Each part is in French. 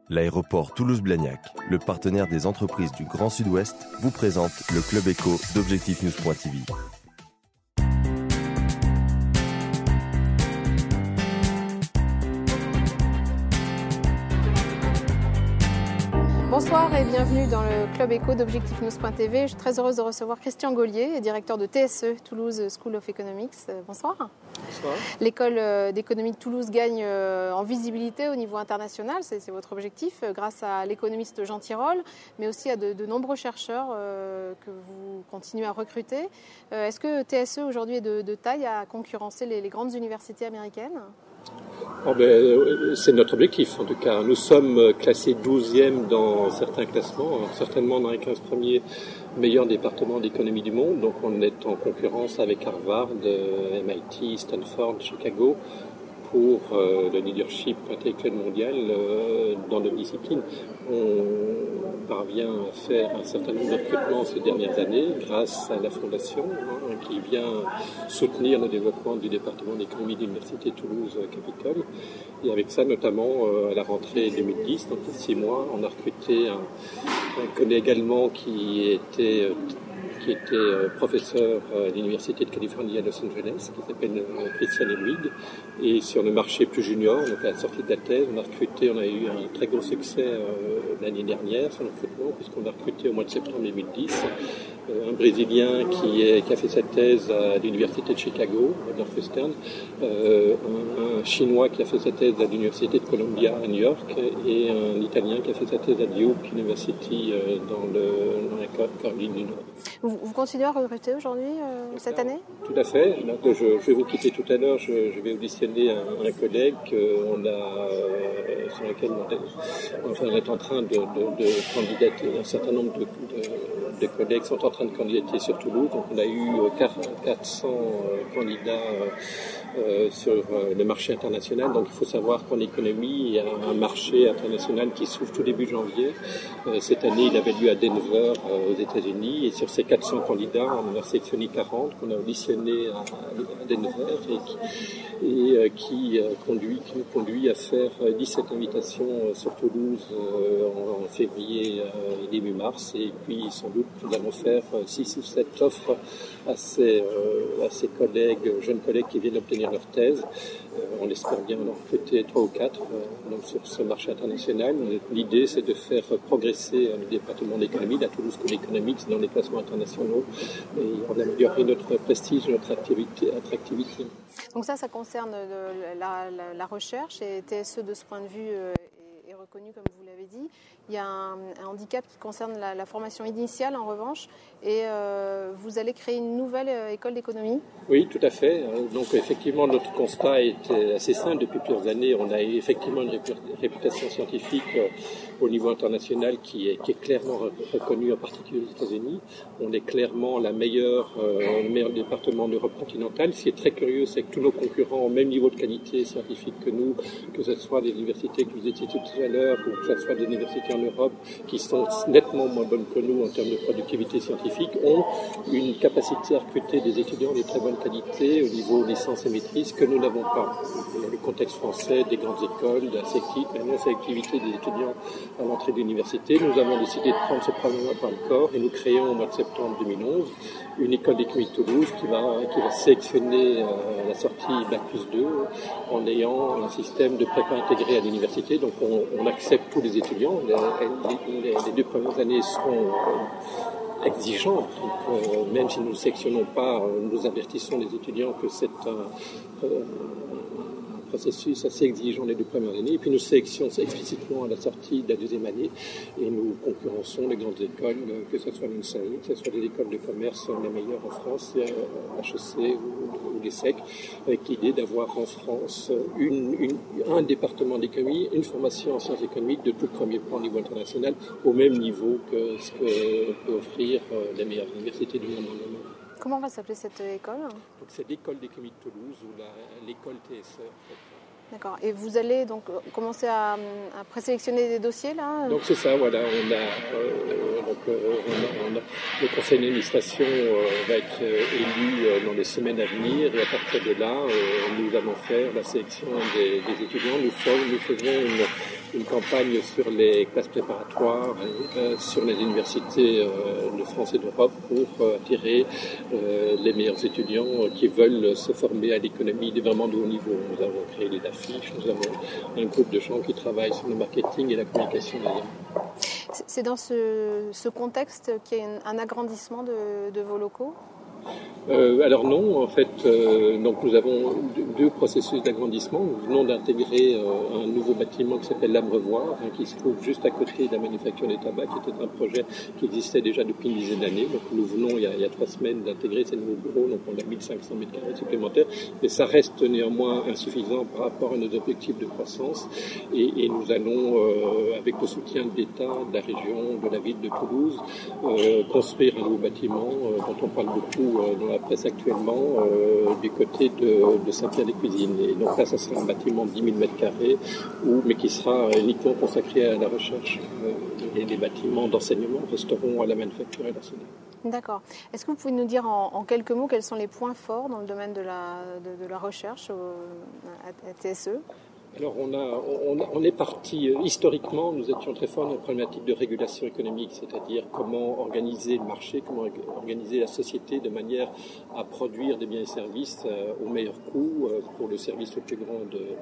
L'aéroport Toulouse-Blagnac, le partenaire des entreprises du Grand Sud-Ouest, vous présente le Club Éco d'Objectif-News.tv. Bonsoir et bienvenue dans le Club Éco d'Objectif-News.tv. Je suis très heureuse de recevoir Christian Gaulier, directeur de TSE, Toulouse School of Economics. Bonsoir. Bonsoir. L'école d'économie de Toulouse gagne en visibilité au niveau international, c'est votre objectif, grâce à l'économiste Jean Tirole, mais aussi à de nombreux chercheurs que vous continuez à recruter. Est-ce que TSE aujourd'hui est de taille à concurrencer les grandes universités américaines ? C'est notre objectif en tout cas. Nous sommes classés 12e dans certains classements, certainement dans les 15 premiers meilleurs départements d'économie du monde. Donc on est en concurrence avec Harvard, MIT, Stanford, Chicago pour le leadership intellectuel mondial dans nos disciplines. On parvient à faire un certain nombre de recrutements ces dernières années grâce à la Fondation qui vient soutenir le développement du département d'économie de l'Université Toulouse-Capitole. Et avec ça, notamment à la rentrée 2010, donc il y a 6 mois, on a recruté un collègue allemand qui était professeur à l'Université de Californie à Los Angeles, qui s'appelle Christian Hedwig. Et sur le marché plus junior, donc à la sortie de la thèse, on a eu un très gros succès l'année dernière sur le recrutement, puisqu'on a recruté au mois de septembre 2010 un Brésilien qui a fait sa thèse à l'Université de Chicago, à Northwestern, un Chinois qui a fait sa thèse à l'Université de Columbia à New York, et un Italien qui a fait sa thèse à Duke University dans la Caroline du Nord. Vous continuez à recruter aujourd'hui, cette année ? Tout à fait. Donc, je vais vous quitter tout à l'heure. Je vais auditionner un collègue sur lequel on est en train de candidater. Un certain nombre de collègues sont en train de candidater sur Toulouse. Donc, on a eu 400 candidats sur le marché international. Donc il faut savoir qu'en économie, il y a un marché international qui s'ouvre tout début janvier. Cette année, il avait lieu à Denver, aux États-Unis. Et sur ces 400 candidats, on en a sélectionné 40 qu'on a auditionnés à Denver et qui nous conduit à faire 17 invitations sur Toulouse en février et début mars. Et puis sans doute, nous allons faire 6 ou 7 offres à ces jeunes collègues qui viennent d'obtenir leur thèse. On espère bien en recruter 3 ou 4 donc sur ce marché international. L'idée, c'est de faire progresser le département d'économie, la Toulouse School Economics, dans les classements internationaux et d'améliorer notre prestige, notre attractivité. Donc ça concerne la recherche, et TSE de ce point de vue est reconnu, comme vous l'avez dit. Il y a un handicap qui concerne la formation initiale, en revanche, et vous allez créer une nouvelle école d'économie ? Oui, tout à fait. Donc effectivement, notre constat est assez simple. Depuis plusieurs années, on a effectivement une réputation scientifique au niveau international qui est clairement reconnue, en particulier aux États-Unis. On est clairement le meilleur département d'Europe continentale. Ce qui est très curieux, c'est que tous nos concurrents ont au même niveau de qualité scientifique que nous, que ce soit des universités que vous étiez tout à l'heure, ou que ce soit des universités en Europe qui sont nettement moins bonnes que nous en termes de productivité scientifique, ont une capacité à recruter des étudiants de très bonne qualité au niveau licence et maîtrise que nous n'avons pas. Il y a le contexte français des grandes écoles, de la non-sélectivité des étudiants à l'entrée de l'université. Nous avons décidé de prendre ce problème par le corps et nous créons au mois de septembre 2011 une école d'économie de Toulouse qui va sélectionner la sortie Bac+2 en ayant un système de prépa intégré à l'université. Donc on accepte tous les étudiants. Les 2 premières années seront exigeantes. Donc, même si nous ne sélectionnons pas, nous avertissons les étudiants que c'est un processus assez exigeant les 2 premières années. Et puis nous sélectionnons explicitement à la sortie de la 2e année et nous concurrençons les grandes écoles, que ce soit l'INSAE, que ce soit les écoles de commerce les meilleures en France, HEC ou l'ESSEC, avec l'idée d'avoir en France un département d'économie, une formation en sciences économiques de tout premier plan au niveau international, au même niveau que ce que peut offrir les meilleures universités du monde dans le monde. Comment va s'appeler cette école ? Donc c'est l'école d'économie de Toulouse ou l'école TSE en fait. D'accord. Et vous allez donc commencer à présélectionner des dossiers là ? Donc c'est ça, voilà. Le conseil d'administration va être élu dans les semaines à venir, et à partir de là, nous allons faire la sélection des étudiants. Nous faisons une campagne sur les classes préparatoires, sur les universités de France et d'Europe pour attirer les meilleurs étudiants qui veulent se former à l'économie vraiment de haut niveau. Nous avons créé des affiches, nous avons un groupe de gens qui travaillent sur le marketing et la communication des hommes. C'est dans ce contexte qu'il y a un agrandissement de vos locaux ? Alors non, en fait, donc nous avons deux processus d'agrandissement. Nous venons d'intégrer un nouveau bâtiment qui s'appelle l'Abreuvoir, qui se trouve juste à côté de la manufacture des tabacs, qui était un projet qui existait déjà depuis une dizaine d'années. Donc nous venons il y a 3 semaines d'intégrer ces nouveaux bureaux, donc on a 1500 mètres carrés supplémentaires, mais ça reste néanmoins insuffisant par rapport à nos objectifs de croissance. Et nous allons, avec le soutien de l'État, de la région, de la ville de Toulouse, construire un nouveau bâtiment dont on parle beaucoup dans la presse actuellement, du côté de Saint-Pierre-des-Cuisines. Et donc là, ça sera un bâtiment de 10 000 mètres carrés, mais qui sera uniquement consacré à la recherche. Et les bâtiments d'enseignement resteront à la manufacture et l'arsenal. D'accord. Est-ce que vous pouvez nous dire en quelques mots quels sont les points forts dans le domaine de la recherche à TSE ? Alors on est parti, historiquement, nous étions très forts dans la problématique de régulation économique, c'est-à-dire comment organiser le marché, comment organiser la société de manière à produire des biens et services au meilleur coût pour le service le plus grand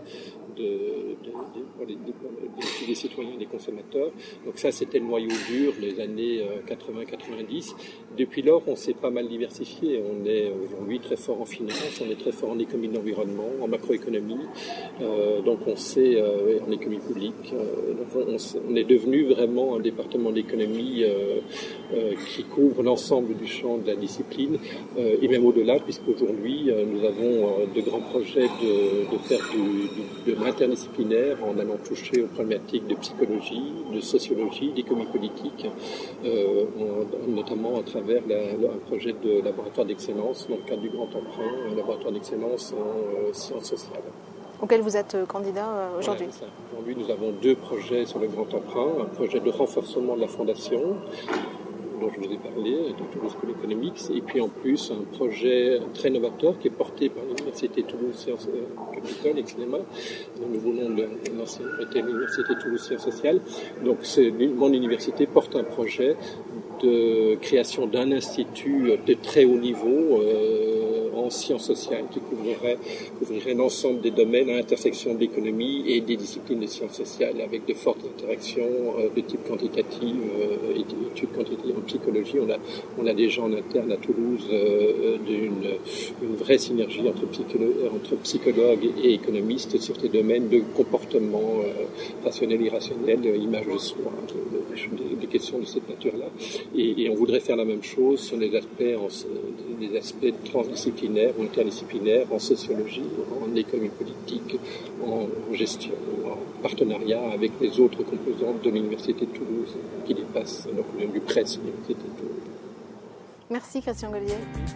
des citoyens et des consommateurs. Donc ça, c'était le noyau dur des années 80-90. Depuis lors, on s'est pas mal diversifié. On est aujourd'hui très fort en finance, on est très fort en économie de l'environnement, en macroéconomie. Donc on sait en économie publique. On est devenu vraiment un département d'économie qui couvre l'ensemble du champ de la discipline et même au-delà, puisqu'aujourd'hui nous avons de grands projets de faire de l'interdisciplinaire en allant toucher aux problématiques de psychologie, de sociologie, d'économie politique, notamment à travers un projet de laboratoire d'excellence dans le cadre du Grand Emprunt, un laboratoire d'excellence en sciences sociales. Auquel vous êtes candidat aujourd'hui. Voilà, aujourd'hui, nous avons 2 projets sur le Grand Emprunt. Un projet de renforcement de la fondation, dont je vous ai parlé, de Toulouse School Economics, et puis en plus un projet très novateur qui est porté par l'Université Toulouse Sciences Capitole et Cinéma. Le nouveau nom de l'ancienne était l'Université Toulouse Sciences Sociales. Donc mon université porte un projet de création d'un institut de très haut niveau en sciences sociales qui couvrirait l'ensemble des domaines à l'intersection de l'économie et des disciplines de sciences sociales avec de fortes interactions de type quantitatif, études quantitatives en psychologie. On a déjà en interne à Toulouse une vraie synergie entre psychologues et économistes sur des domaines de comportement rationnel, irrationnel, image de soi, des questions de cette nature-là. Et on voudrait faire la même chose sur les aspects transdisciplinaires ou interdisciplinaires en sociologie, en économie politique, en gestion, en partenariat avec les autres composantes de l'Université de Toulouse qui dépassent donc du presse de l'Université de Toulouse. Merci Christian Gollier.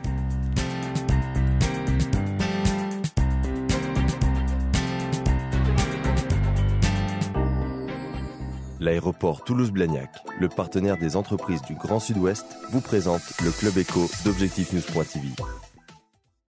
L'aéroport Toulouse-Blagnac, le partenaire des entreprises du Grand Sud-Ouest, vous présente le Club Éco d'Objectif News.tv.